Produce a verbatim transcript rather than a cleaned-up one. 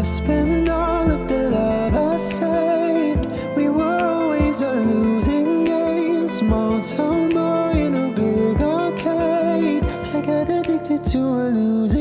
I've spent all of the love I saved. We were always a losing game. Small town boy in a big arcade. I got addicted to a loser.